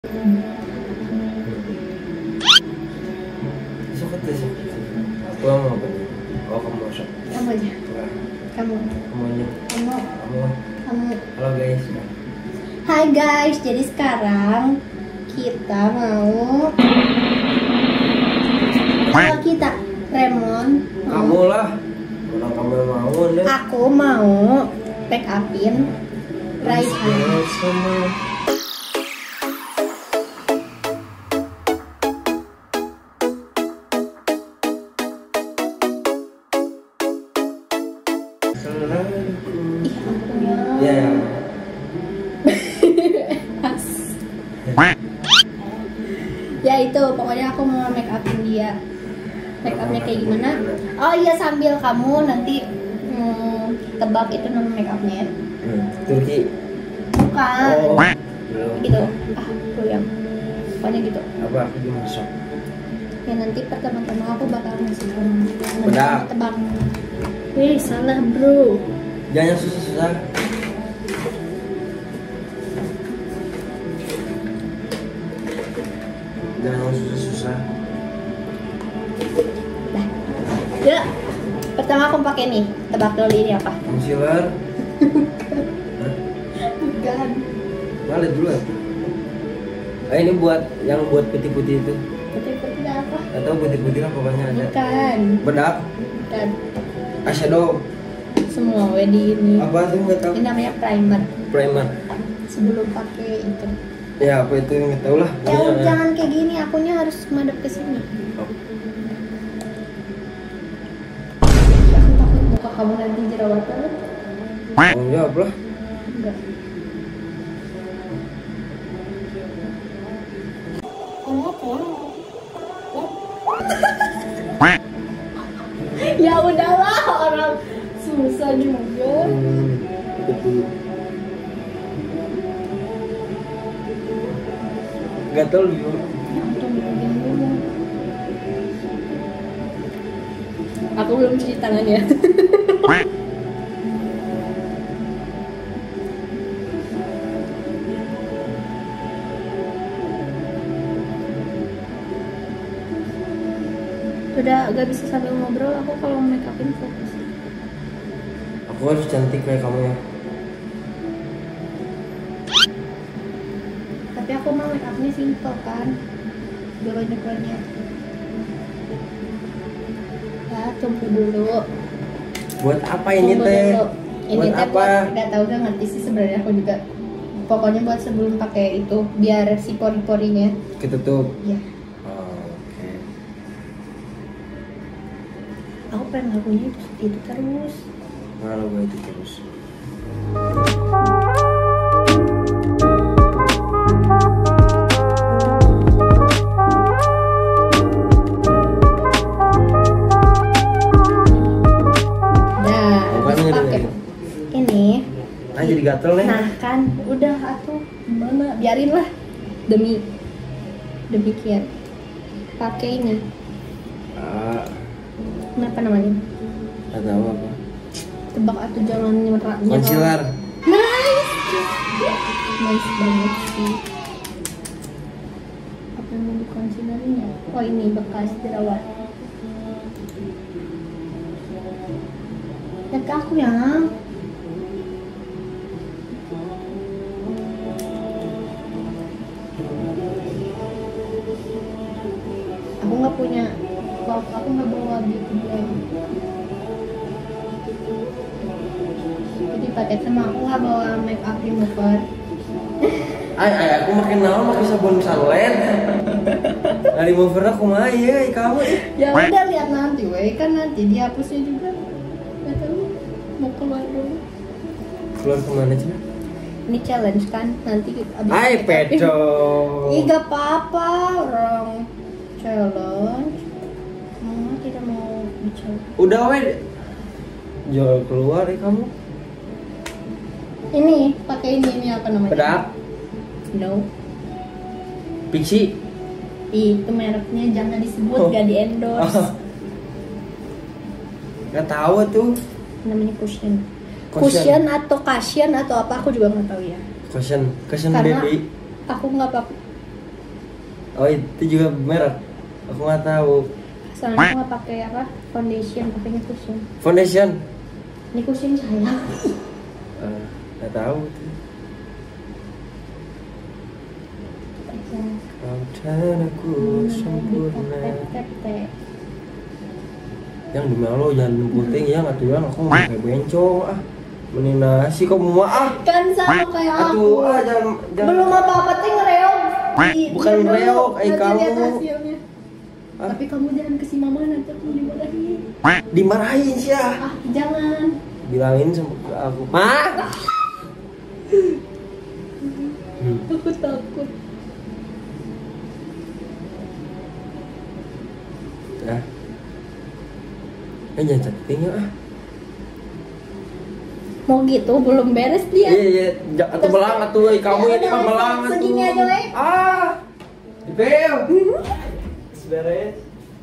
Pulang apa nih? Oh, kamu masak. Kamu aja. Kamu. Kamu aja. Kamu. Halo guys. Hai guys, jadi sekarang kita mau. Kalau kita Remon. Kamu lah. Orang kamu yang mau deh. Aku mau make upin Raihan. Sama. Ya. Ya itu, pokoknya aku mau make upin dia. Make upnya kayak gimana? Oh iya, sambil kamu nanti tebak itu nama make upnya ya. Turki. Bukan. Oh. Gitu. Yang pokoknya gitu. Apa aku dimasak? Ya nanti pertama-tama aku bakal ngasih kamu. Bedak. Tebak. Wih, salah bro. Jangan susah-susah. Jangan susah-susah. Dah. Ya. Pertama aku pakai nih. Tebak dulu ini apa? Concealer. Bukan. Mana dulu ya? Ini buat yang buat putih-putih itu. Putih-putih apa? Atau putih-putih lah pokoknya ada. Bukan. Bedak. Bukan. Eyeshadow. Semua wedi ini. Apa tuh nggak tahu? Ini namanya primer. Primer. Sebelum pakai itu. Ya apa itu nggak tahu lah. Ya Pokoknya, jangan kayak gini, akunya harus madep ke sini. Aku takut muka kamu nanti jerawatan. Oh jawab lah. Enggak. Ya udahlah, orang susah juga. Betul. Gatel yuk. Aku belum cuci tangan ya. Udah gak bisa sambil ngobrol, aku kalau make upin fokus. Aku harus cantik kayak kamu ya. Tapi aku mau make upnya simple kan, gak banyak-banyak. Ya, tunggu dulu. Buat apa ini teh? Ini Buat teh apa? buat, gak tau, gak ngerti sih sebenarnya aku juga. Pokoknya buat sebelum pakai itu, biar si pori-porinya. Ketutup. Ya. Oh, oke. Aku pengen lagunya itu terus. Malu gue itu terus. Nah, Bukan terus ini pakai dulu. ini. Nah jadi gatel nih. Nah kan, udah atuh gimana? Biarin lah. Demikian. Pakai ini. Ah, Kenapa namanya? nggak tahu apa. Tebak atuh, jangan nyerah. Concealer. Nice. Nice banget sih. Apa yang mau dikonsidernya? Oh ini bekas jerawat. Lihat ke aku ya. Aku nggak punya, aku nggak bawa beauty blend. Jadi pakai sama aku nggak bawa make up remover. Aku makin naon makin sabun sunlight. Nah remover aku mah ya kamu. Ya udah, lihat nanti, weh, kan nanti dihapusnya juga. Gak tahu, mau keluar dulu. Keluar kemana sih? Ini challenge kan, nanti abis Hai make upin. pedo. Ih gak apa-apa, orang challenge. Mama tidak mau bicara. Udah weh. Jual keluar ya kamu. Ini pakai ini apa namanya? Bedak. No. Pixi. Itu mereknya jangan disebut, gak di endorse. Gak tahu tuh. Namanya cushion. Cushion. Cushion atau cushion atau apa aku juga nggak tahu ya. Cushion Karena baby. aku nggak pakai. Oh itu juga merek. Aku nggak tahu. Soalnya aku nggak pakai apa foundation, pakainya cushion. Foundation. Ini cushion saya. Nggak tahu tuh. Kau dan aku sempurna. Yang demi Allah jangan penting ya nggak tuh aku mau kayak bencong mending nasi kok mau Kan sama kayak Aduh, aku. jangan. Belum apa-apa teh ngereok. Bukan ngereok, kamu. Lihat hasilnya. Tapi kamu jangan ke si mama nanti aku dimarahin. Dimarahin sih ya. Jangan. Bilangin sama ke aku. Mah. Aku takut. Ya. Jangan chatting ya. Mau gitu belum beres dia. Iya, atau belang atuh kamu ini mah belang atuh. Segini aja weh. Dipel. Beres.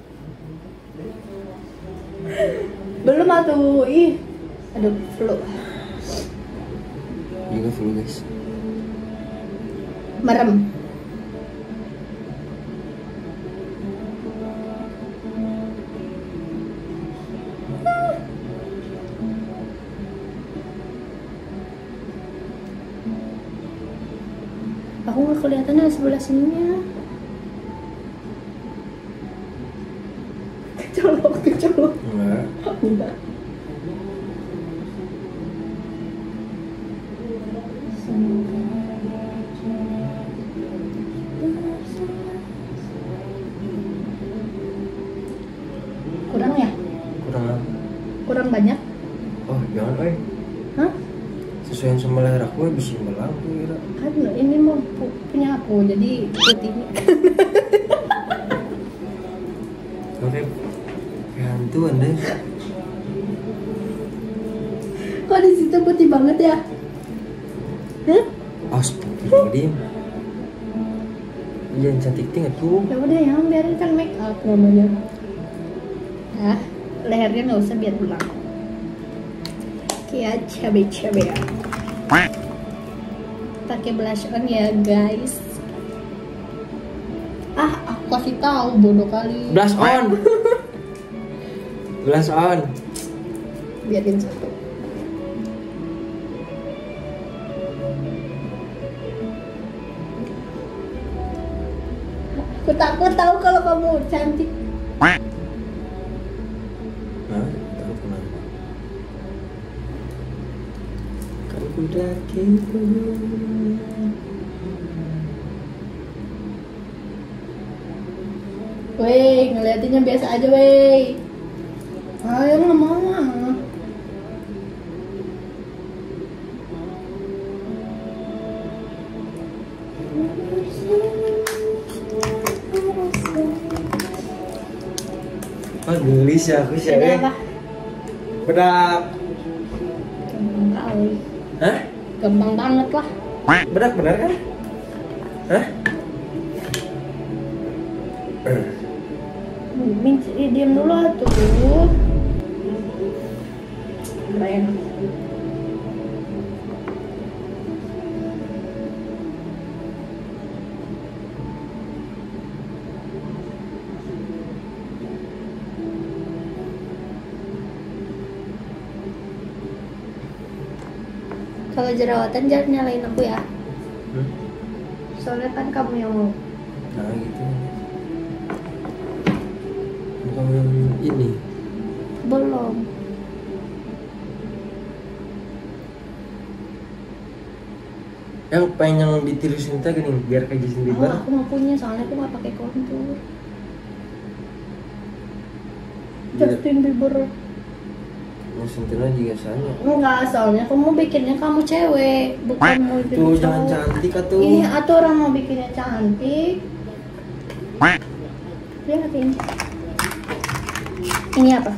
Belum atuh. Ih. Aduh, flu. Juga flu guys. Merem. Aku nggak kelihatan yang sebelah sininya. Kecolok. Enggak. Kurang ya? Kurang banyak? Oh, jangan Hah? Sesuai sama leher aku bisa belang tuh kira. Kan ini mau punya aku jadi putihnya. Oke. Hantuan deh. Kok di situ putih banget ya? Hah? Astagfirullahaladzim. Jangan cantik tinggal tuh. Ya udah ya, biarin kan make up namanya. Lehernya nggak usah biar belang. Kayak cabe-cabe ya. Pakai blush on ya guys. Aku kasih tahu bodoh kali. Blush on. Blush on. Biarin satu. Aku takut tahu kalau kamu cantik. Tahu kenapa? Kan udah gitu. Wey, ngeliatinnya biasa aja wey. Ayo nggak mau ah. Gelis ya aku sih. Ada apa? Bedak. Gampang kali. Hah? Gampang banget lah. Bedak benar kan? Hah? Diam dulu atuh. Keren. Kalau jerawatan jangan nyalain aku ya. Soalnya kan kamu yang mau. Nah gitu. Bukan yang ini. Belum. Yang pengen yang ditirusin teh gini biar kayak Justin Bieber. Aku mau punya soalnya aku nggak pakai kontur. Justin Bieber. Sentina juga soalnya. Enggak, soalnya aku mau bikinnya kamu cewek, bukan mau bikin Tuh cowok. jangan cantik atuh. Iya, atau orang mau bikinnya cantik. Lihat ini. Ini apa?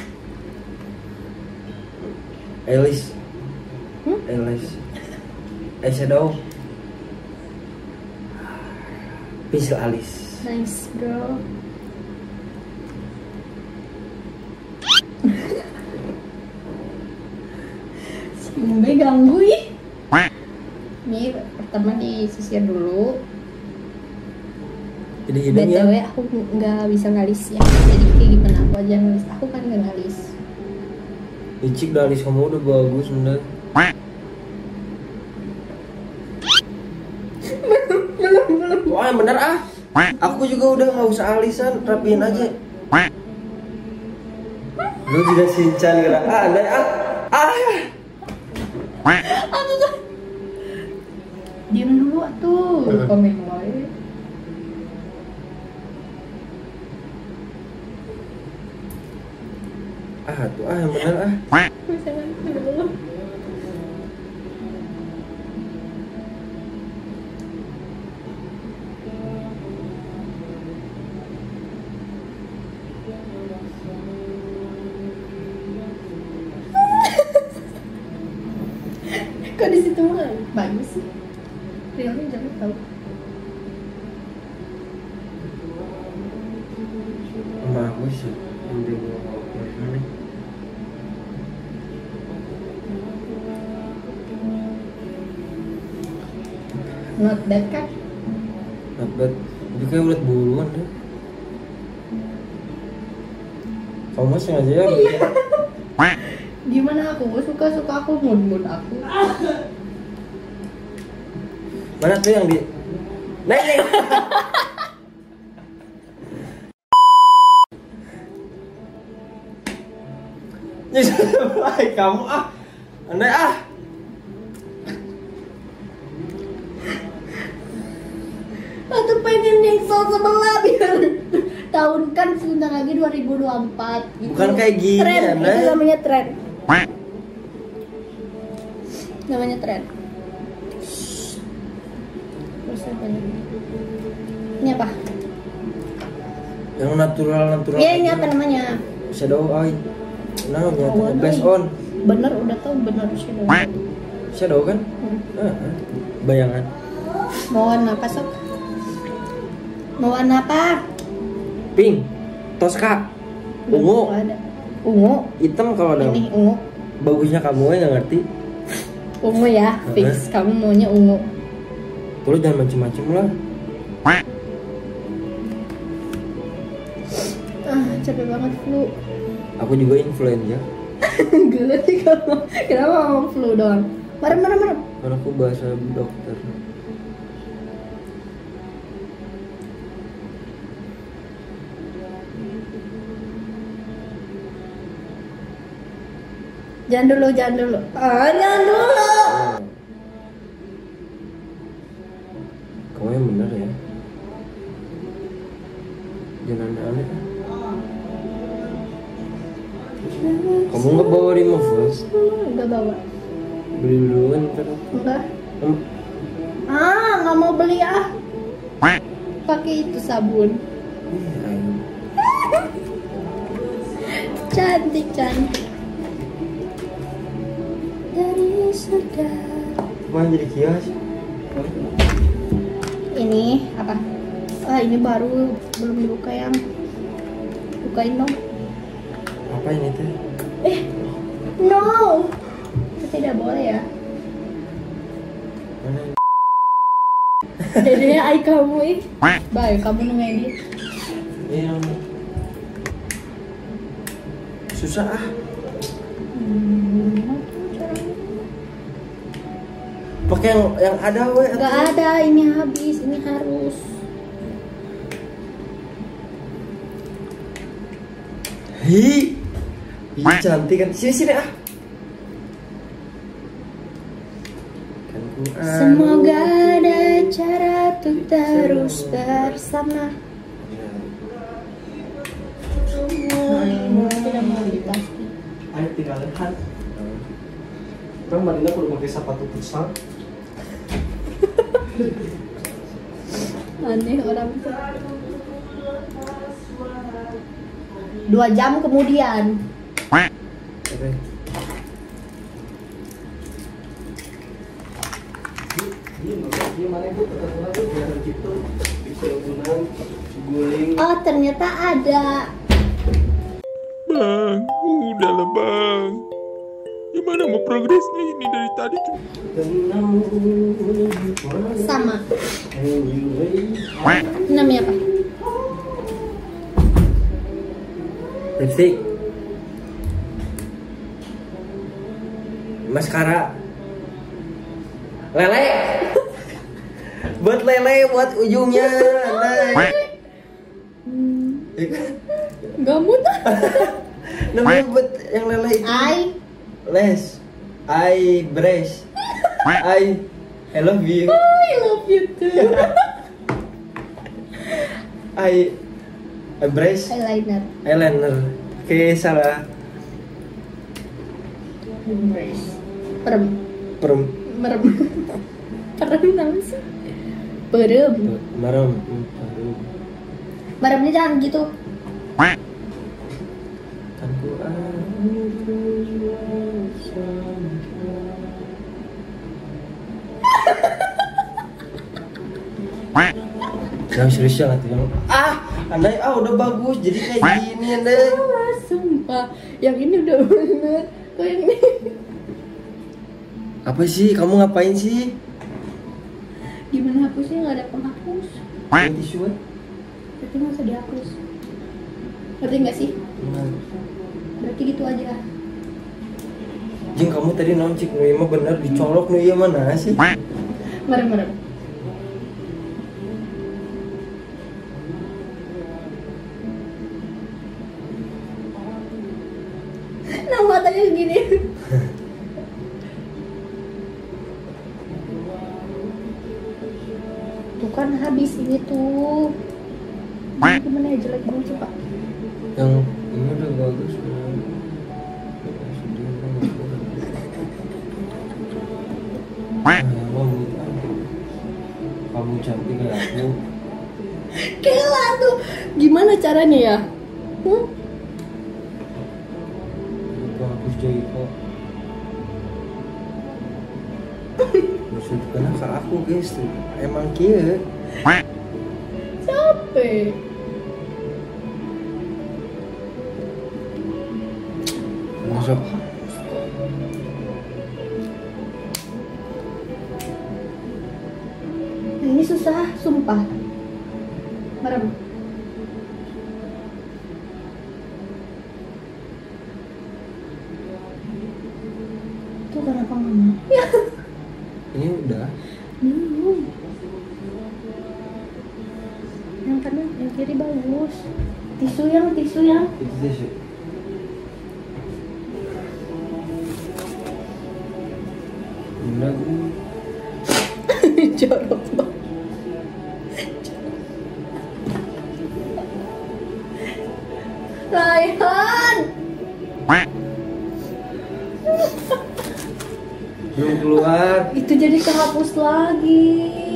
Eyelash. Eyelash. Eyeshadow. Pensil alis. Nice, bro. Mbe ganggu ih. Ini pertama disisir dulu. Jadi hidung ya. BTW aku nggak bisa ngalis ya. Jadi kayak gimana aku aja ngalis. Aku kan nggak ngalis. Icik dari kamu udah bagus bener. Belum. Wah yang bener ah. Aku juga udah nggak usah alisan, rapiin aja. Lu juga sincan gerak andai Aku kan. Diam dulu tuh. Komen wae. Tuh yang bener Bisa ngalis dulu. Kok di situ mah bagus sih. Realnya jangan tahu. bagus ya. Nanti gua mau nih. Not bad kan? Not bad. Jadi kayak udah buluan deh. Kamu masih sengaja ya? Gimana aku? Suka-suka aku, mood aku. Mana tuh yang di Neng. Nyesel kamu andai Aku pengen nyesel sebelah biar tahun kan sebentar lagi 2024 gitu. Bukan kayak gini, tren, Anda. itu namanya tren. Namanya tren. Terus apa lagi? Ini apa? yang natural Ya ini apa namanya? shadow eye. Nah, Oh, best on. Bener, udah tahu bener shadow. Shadow kan? Bayangan. Mau warna apa sok? Mau warna apa? Pink, Tosca, ungu, Ada. Ungu. hitam kalau ada. Ini ungu. Bagusnya kamu nggak ngerti. Ungu ya, fix. Kamu maunya ungu. Terus jangan macem-macem lah. Capek banget flu. Aku juga influenza. Gelet sih kamu. Kenapa ngomong flu doang? Marem. Karena aku bahasa dokter. Jangan dulu. Jangan dulu. Kamu yang benar ya. Jangan aneh-aneh. Kamu nggak bawa remover? Enggak bawa. Beli duluan ntar. Enggak. Nggak mau beli Pakai itu sabun. Cantik. Dari surga. Mana jadi kias? Ini apa? Ini baru belum dibuka yang. Bukain dong. Apa ini teh? No. Itu tidak boleh ya. Mana? Dedenya ay kamu Baik, kamu ngedit. Iya. Susah Pakai yang ada Gak ada, ini habis, ini harus. Hi. Cantik kan. Sini Semoga ada cara untuk terus bersama. Tidak mau dikasih. Ayo tinggalin kan. Orang Marina perlu pakai sepatu futsal. Aneh orang. 2 jam kemudian. Oh, ternyata ada. Bang, udahlah bang. Gimana mau progresnya ini dari tadi tuh? Sama. Namanya apa? Lipstick. Maskara. Lele. Buat lele buat ujungnya. Nah. Gamut. Namanya buat yang lele itu. Les. I brace. I love you. I love you too. I brace. Eyeliner. Oke, salah. Brace. Perem. Perem. Merem. Perem namanya sih. Perem. Merem. Meremnya jangan gitu. Yang serius banget yang andai udah bagus jadi kayak gini andai. Sumpah, yang ini udah bener. Kok yang ini? Apa sih? Kamu ngapain sih? Gimana hapusnya nggak ada penghapus? Ini tisu kan? Berarti nggak usah dihapus. Ngerti nggak sih? Berarti gitu aja. Jing kamu tadi noncik nih mah bener dicolok nih mana sih? Merem. Nah matanya segini. Tuh kan habis ini tuh. Gimana ya, jelek banget sih Pak? Yang ini udah bagus. Kamu cantik kayak aku. Kela tuh. Gimana caranya ya? Bagus jadi kok. Maksud kena ke aku guys tuh. Emang kia. Capek. Masuk. Ini susah, sumpah. Merem. Tuh kenapa nggak mau? Ini udah. Yang kanan, yang kiri bagus. Tisu yang. Itu tisu. Udah gue. Jorok banget. Raihan. Belum keluar. Itu jadi kehapus lagi.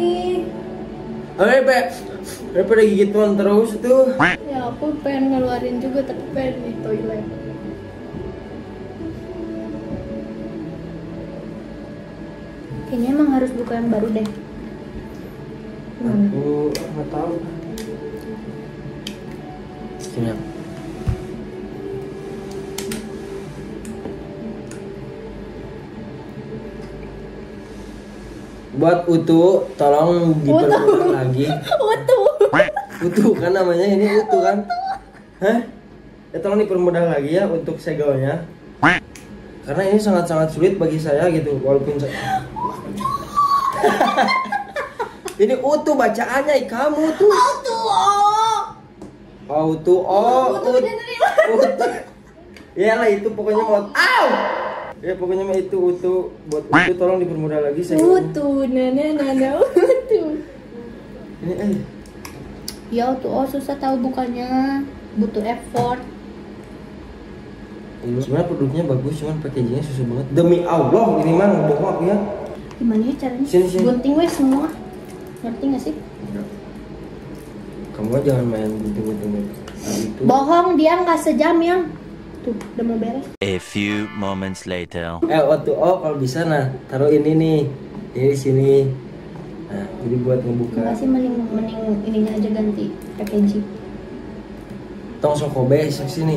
Daripada gigituan terus tuh. Ya aku pengen ngeluarin juga tapi pengen di toilet. Kayaknya emang harus buka yang baru deh. Aku nggak tahu. Sini. Buat utuh, tolong dipermudah lagi. Utuh kan namanya ini utuh kan? Hah? Ya tolong dipermudah lagi ya untuk segelnya. Karena ini sangat-sangat sulit bagi saya gitu, walaupun saya... Ini utuh bacaannya kamu tuh. Utuh. Iyalah itu pokoknya mau. Ya pokoknya mah itu utuh. Buat utuh tolong dipermudah lagi saya. Utuh, nana utuh. Ini Ya utuh, susah tahu bukannya, butuh effort. Sebenarnya produknya bagus, cuman packagingnya susah banget. Demi Allah, ini mah bohong aku ya. Gimana ya caranya? Sini. Gunting wes semua. Ngerti gak sih? Kamu aja jangan main gunting-gunting gitu. Bohong, dia nggak sejam yang. Tuh, udah mau beres. A few moments later. Waktu kalau bisa taruh ini nih. Ini di sini. Nah, jadi buat ngebuka. Masih mending ininya aja ganti packaging. Tong sokobe sini.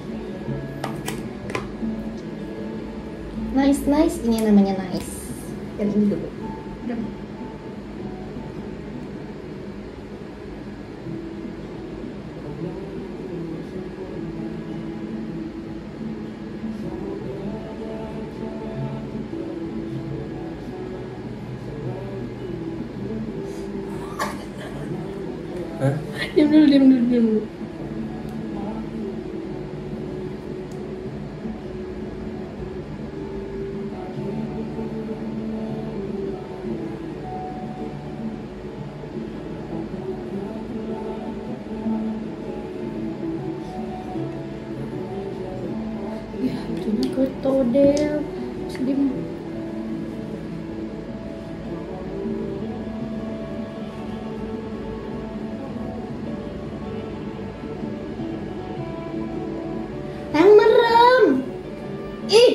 Nice, ini namanya nice. Yang ini dulu. Udah. Hah? Diam dulu. Ya, itunya ketodel. Sedih. Yang merem. Ih.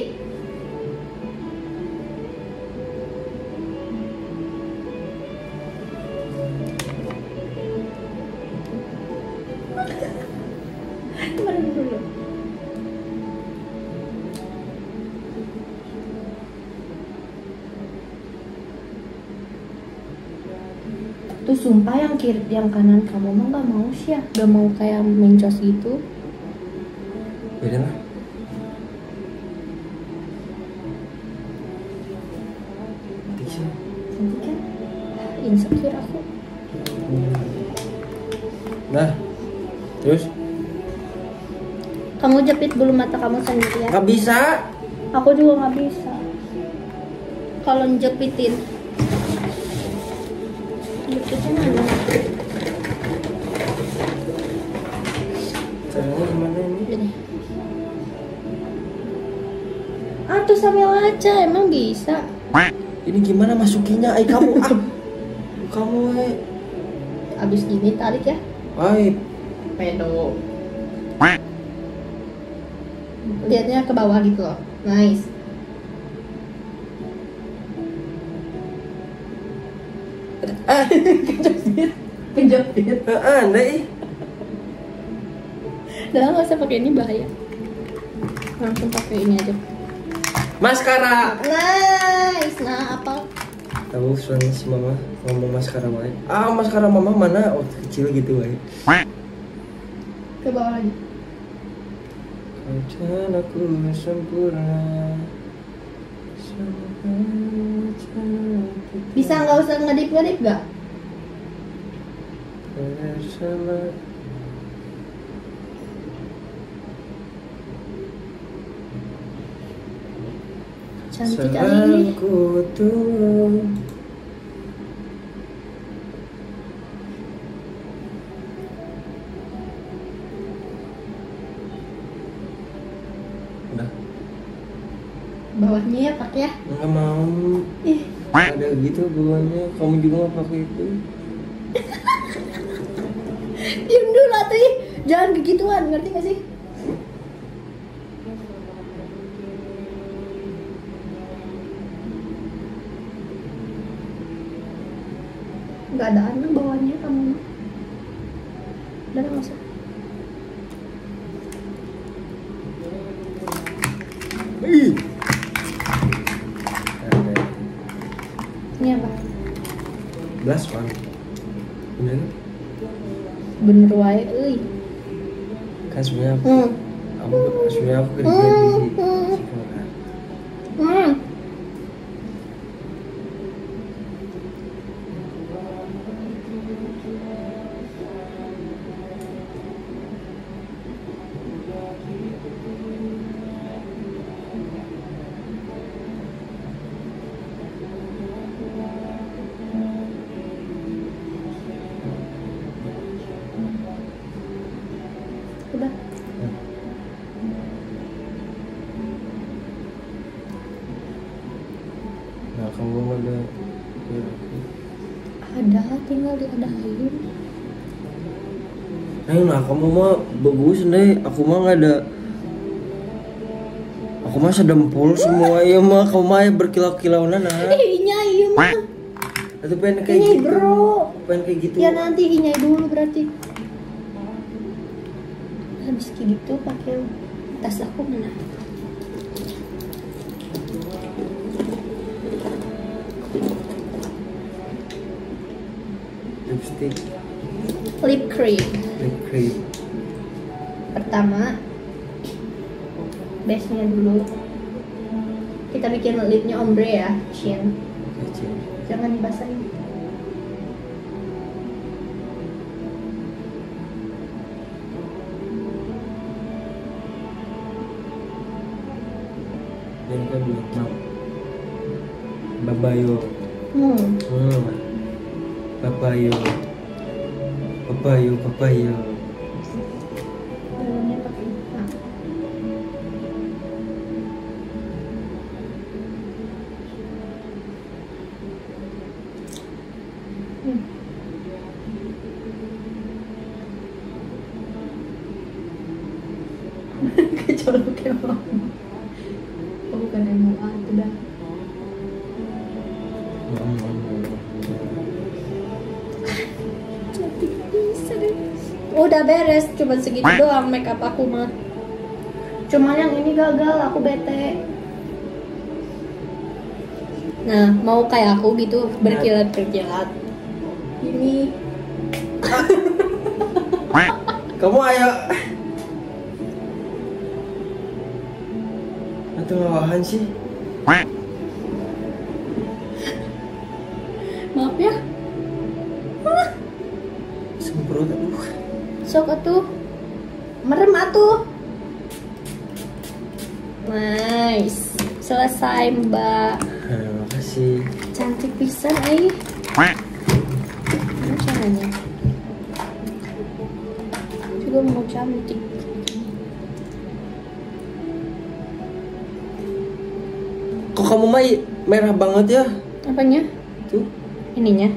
Merem dulu. Tuh sumpah yang kiri, yang kanan kamu mah gak mau sih ya, gak mau kayak mencos gitu. Beda lah. Bisa. Nanti kan insecure aku. Nah, terus Kamu jepit bulu mata kamu sendiri ya. nggak bisa. Aku juga nggak bisa. Kalau jepitin, jepitnya mana? Caranya gimana ini? Gini. Tuh sambil aja, emang bisa. Ini gimana masukinya? Kamu kamu Abis gini tarik ya. Pedo. Lihatnya ke bawah gitu loh. Nice. Kejepit. Aneh. Udah nggak usah pakai ini, bahaya. Langsung pakai ini aja. Maskara. Nice. Nah, apa? Tahu suami si mama ngomong maskara wae. Maskara mama mana? Waktu kecil gitu wae. Ke bawah lagi. Kan aku sempurna. Bisa nggak usah ngedip-ngedip nggak? Bersama. Cantik kali ini. Sekutu. Udah. Bawahnya ya pakai ya. Nggak mau. Ih, Ada gitu bawahnya. Kamu juga nggak pakai itu. diem dulu atuh ih. Jangan begituan, ngerti gak sih? Nggak ada anak bawahnya kamu. Udah nggak usah. Ih. Ini apa? Belas one. Bener? Bener wae, euy. Kan sebenarnya aku, Hmm. sebenarnya aku kerja di sekolah. Hmm. Udah. Nah kamu ada Ada, tinggal diadain. nah kamu mah bagus deh. Aku mah nggak ada. Aku mah sedempul semua ya mah. Kamu mah berkilau-kilauan nah. Inyai iya mah. Atau pengen kayak Inyai gitu. bro. Pengen kayak gitu. Ya nanti inyai dulu berarti. Habis kayak gitu pakai tas aku mana? lipstick, Lip cream. lip cream. Pertama, base-nya dulu. Kita bikin lipnya ombre ya, chin. Kecil. Jangan dibasahin. Yang kedua, babayo. Babayo. Babayo, babayo. Dalamnya pakai kecolok emang. Oh, bukan MOA itu dah. Cantik bisa deh. Udah beres, cuma segitu doang makeup aku mah. Cuman yang ini gagal, aku bete. Nah, mau kayak aku gitu berkilat-kilat. Ini Kamu ayo. Atau ngawahan sih? maaf ya. Semprot aduh. Sok atuh. Merem atuh. Nice. Selesai, Mbak. Makasih. Cantik pisan ai. Gimana caranya? Juga mau cantik. Kok kamu mah merah banget ya? Apanya? Tuh. Ininya.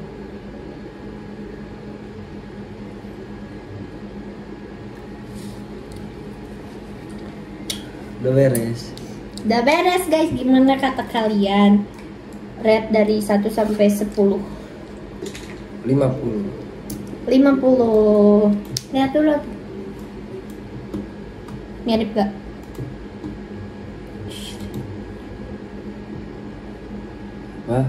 Udah beres. Udah beres guys, gimana kata kalian? Rate dari 1 sampai 10. 50. 50. Lihat dulu. Mirip gak? Wah.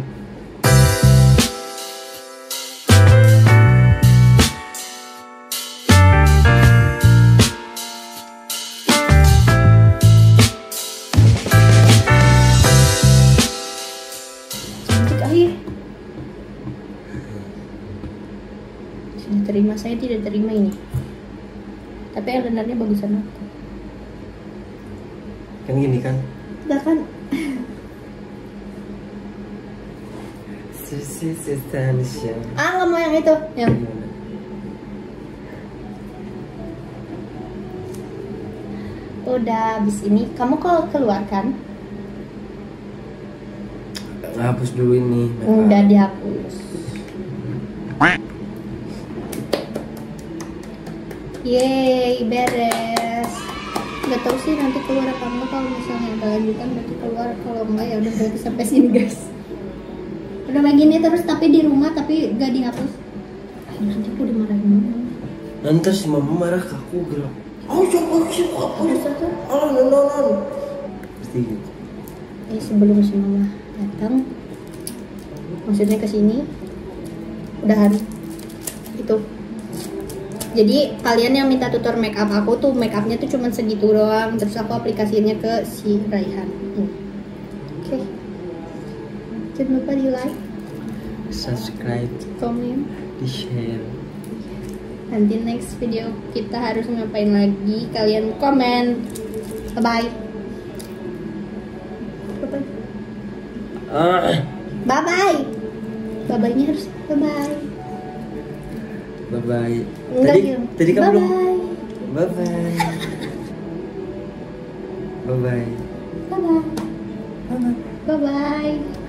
Cantik aja. Sudah terima, saya tidak terima ini. Tapi eyelinernya bagusan aku. Kan gini kan? Udah kan? Sisi Stanisha. Nggak mau yang itu. Yang udah habis ini, kamu kalau keluar kan? Ngapus dulu ini. Udah dihapus. Yeay, beres. Gak tau sih nanti keluar apa enggak. Kalau misalnya ada lanjutan berarti keluar, kalau enggak ya udah berarti sampai sini guys. Udah begini terus tapi di rumah tapi gak dihapus. Nanti aku dimarahin mama. Nanti si mama marah ke aku gerak. Oh siapa? Terus itu Oh. Pasti gitu. sebelum si mama datang, maksudnya ke sini udahan itu. Jadi kalian yang minta tutor make up aku tuh make upnya tuh cuma segitu doang, terus aku aplikasinya ke si Raihan. Oke. Jangan lupa di like, Subscribe, komen. di share. Nanti next video kita harus ngapain lagi, kalian komen. Bye bye. Bye bye. Bye bye nya harus bye bye. Bye bye. Enggak, Tadi kamu belum. bye bye. Bye bye. Bye bye. Bye bye. Bye bye.